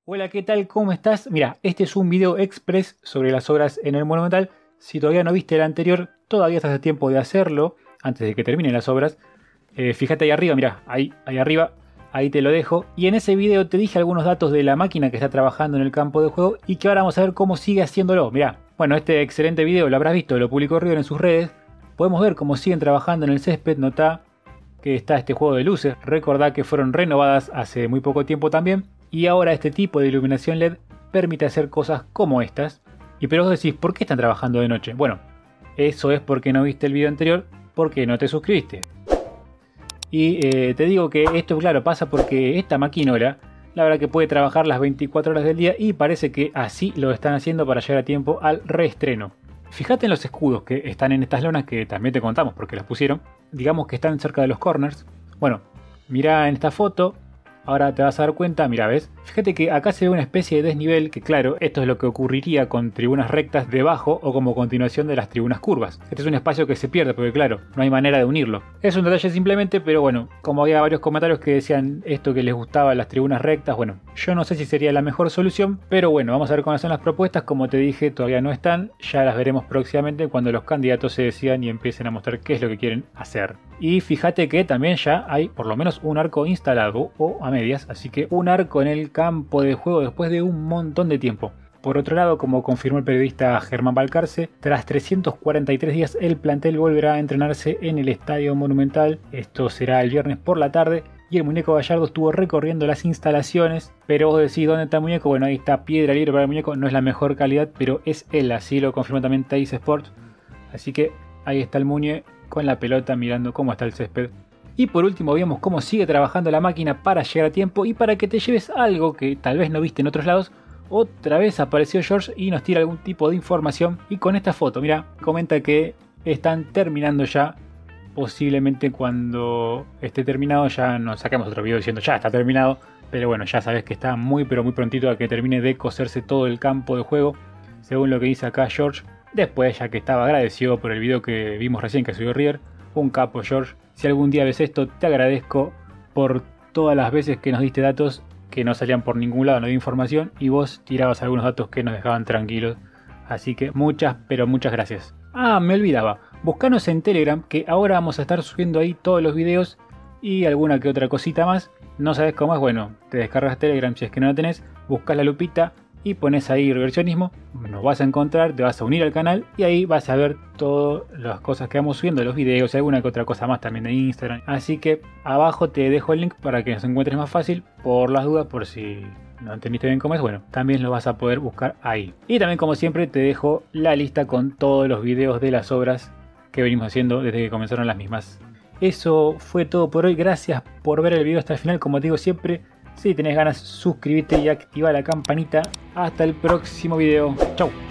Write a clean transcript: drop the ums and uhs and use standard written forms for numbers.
Hola, ¿qué tal? ¿Cómo estás? Mira, este es un video express sobre las obras en el Monumental. Si todavía no viste el anterior, todavía estás a tiempo de hacerlo antes de que terminen las obras. Fíjate ahí arriba, mira, ahí arriba, ahí te lo dejo. Y en ese video te dije algunos datos de la máquina que está trabajando en el campo de juego y que ahora vamos a ver cómo sigue haciéndolo. Mira, bueno, este excelente video lo habrás visto, lo publicó River en sus redes. Podemos ver cómo siguen trabajando en el césped. Notá que está este juego de luces. Recordá que fueron renovadas hace muy poco tiempo también. Y ahora este tipo de iluminación LED permite hacer cosas como estas. Y pero vos decís, ¿por qué están trabajando de noche? Bueno, eso es porque no viste el video anterior, porque no te suscribiste. Y te digo que esto, claro, pasa porque esta maquinola, la verdad que puede trabajar las 24 horas del día y parece que así lo están haciendo para llegar a tiempo al reestreno. Fíjate en los escudos que están en estas lonas que también te contamos porque las pusieron. Digamos que están cerca de los corners. Bueno, mira en esta foto. Ahora te vas a dar cuenta, mira, ¿ves? Fíjate que acá se ve una especie de desnivel que, claro, esto es lo que ocurriría con tribunas rectas debajo o como continuación de las tribunas curvas. Este es un espacio que se pierde porque, claro, no hay manera de unirlo. Es un detalle simplemente, pero bueno, como había varios comentarios que decían esto que les gustaba las tribunas rectas, bueno, yo no sé si sería la mejor solución, pero bueno, vamos a ver cuáles son las propuestas. Como te dije, todavía no están, ya las veremos próximamente cuando los candidatos se decidan y empiecen a mostrar qué es lo que quieren hacer. Y fíjate que también ya hay por lo menos un arco instalado o a medias, así que un arco en el campo de juego después de un montón de tiempo. Por otro lado, como confirmó el periodista Germán Balcarce, tras 343 días el plantel volverá a entrenarse en el Estadio Monumental. Esto será el viernes por la tarde y el muñeco Gallardo estuvo recorriendo las instalaciones. Pero vos decís, ¿dónde está el muñeco? Bueno, ahí está piedra libre para el muñeco, no es la mejor calidad, pero es él, así lo confirmó también Teis Sports. Así que ahí está el muñe con la pelota mirando cómo está el césped. Y por último vemos cómo sigue trabajando la máquina para llegar a tiempo y para que te lleves algo que tal vez no viste en otros lados. Otra vez apareció George y nos tira algún tipo de información. Y con esta foto, mira, comenta que están terminando ya. Posiblemente cuando esté terminado ya nos saquemos otro video diciendo ya está terminado. Pero bueno, ya sabes que está muy pero muy prontito a que termine de coserse todo el campo de juego. Según lo que dice acá George. Después, ya que estaba agradecido por el video que vimos recién que subió River. Un capo, George. Si algún día ves esto, te agradezco por todas las veces que nos diste datos que no salían por ningún lado, no había información, y vos tirabas algunos datos que nos dejaban tranquilos. Así que muchas, pero muchas gracias. Ah, me olvidaba. Buscanos en Telegram, que ahora vamos a estar subiendo ahí todos los videos y alguna que otra cosita más. No sabes cómo es, bueno, te descargas Telegram si es que no lo tenés, buscas la lupita y pones ahí reversionismo, nos vas a encontrar, te vas a unir al canal y ahí vas a ver todas las cosas que vamos subiendo, los videos y alguna que otra cosa más también de Instagram. Así que abajo te dejo el link para que nos encuentres más fácil, por las dudas, por si no entendiste bien cómo es, bueno, también lo vas a poder buscar ahí. Y también, como siempre, te dejo la lista con todos los videos de las obras que venimos haciendo desde que comenzaron las mismas. Eso fue todo por hoy, gracias por ver el video hasta el final, como te digo siempre. Si tenés ganas, suscríbete y activa la campanita. Hasta el próximo video. Chau.